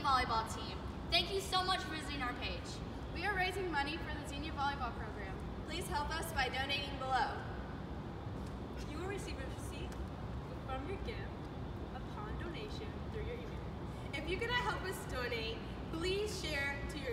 volleyball team. Thank you so much for visiting our page. We are raising money for the Xenia Volleyball Program. Please help us by donating below. You will receive a receipt from your gift upon donation through your email. If you cannot help us donate, please share to your